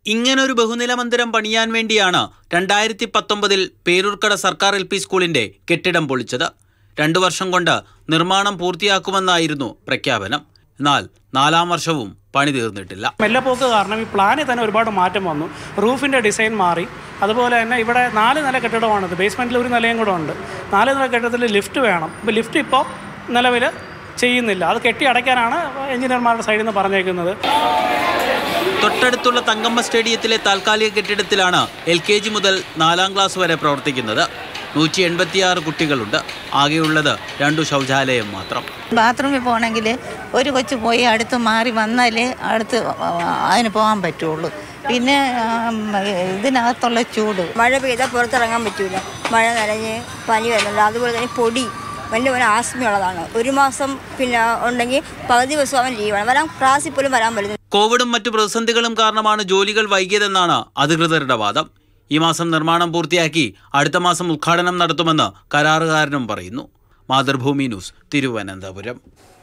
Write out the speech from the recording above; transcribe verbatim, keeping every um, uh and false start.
ഇങ്ങനൊരു ബഹുനില മന്ദിരം പണിയാൻ വേണ്ടിയാണ് രണ്ടായിരത്തി പത്തൊമ്പതിൽ പേരൂർക്കട സർക്കാർ എൽ പി സ്കൂളിന്റെ കെട്ടിടം പൊളിച്ചത്. രണ്ടു വർഷം കൊണ്ട് നിർമ്മാണം പൂർത്തിയാക്കുമെന്നായിരുന്നു പ്രഖ്യാപനം. എന്നാൽ നാലാം വർഷവും പണി തീർന്നിട്ടില്ല. മെല്ലപ്പോക്ക് കാരണം ഈ പ്ലാനിൽ തന്നെ ഒരുപാട് മാറ്റം വന്നു. റൂഫിൻ്റെ ഡിസൈൻ മാറി. അതുപോലെ തന്നെ ഇവിടെ നാല് നില കെട്ടിടമാണിത്. ബേസ്മെൻറ്റിൽ ഒരു നിലയും കൂടെ ഉണ്ട്. നാല് നില കെട്ടിടത്തിൽ ലിഫ്റ്റ് വേണം. ഇപ്പോൾ ലിഫ്റ്റ് ഇപ്പോൾ നിലവിൽ ചെയ്യുന്നില്ല. അത് കെട്ടി അടയ്ക്കാനാണ് എഞ്ചിനീയർമാരുടെ സൈഡിൽ നിന്ന് പറഞ്ഞേക്കുന്നത്. തൊട്ടടുത്തുള്ള തങ്കമ്മ സ്റ്റേഡിയത്തിലെ താൽക്കാലിക കെട്ടിടത്തിലാണ് എൽ കെ ജി മുതൽ നാലാം ക്ലാസ് വരെ പ്രവർത്തിക്കുന്നത്. നൂറ്റി എൺപത്തിയാറ് കുട്ടികളുണ്ട്. ആകെയുള്ളത് രണ്ടു ശൗചാലയം മാത്രം. ബാത്റൂമിൽ പോകണമെങ്കിൽ ഒരു കൊച്ചു പോയി അടുത്ത് മാറി വന്നാലേ അടുത്ത് അതിന് പോകാൻ പറ്റുള്ളൂ. പിന്നെ ഇതിനകത്തുള്ള ചൂട്, മഴ പെയ്താൽ പുറത്തിറങ്ങാൻ പറ്റൂല. മഴ നനഞ്ഞ് പനി വരുന്നുണ്ട്. അതുപോലെ തന്നെ പൊടി വലിയ പോലെ ആസ്മയുള്ളതാണ്. ഒരു മാസം പിന്നെ ഉണ്ടെങ്കിൽ പകുതി ദിവസം അവൻ ലീവാണ്. വരാൻ ക്ലാസ്സിൽ പോലും വരാൻ പറ്റുന്നു. കോവിഡും മറ്റു പ്രതിസന്ധികളും കാരണമാണ് ജോലികൾ വൈകിയതെന്നാണ് അധികൃതരുടെ വാദം. ഈ മാസം നിർമ്മാണം പൂർത്തിയാക്കി അടുത്ത മാസം ഉദ്ഘാടനം നടത്തുമെന്ന് കരാറുകാരനും പറയുന്നു. മാതൃഭൂമി ന്യൂസ്, തിരുവനന്തപുരം.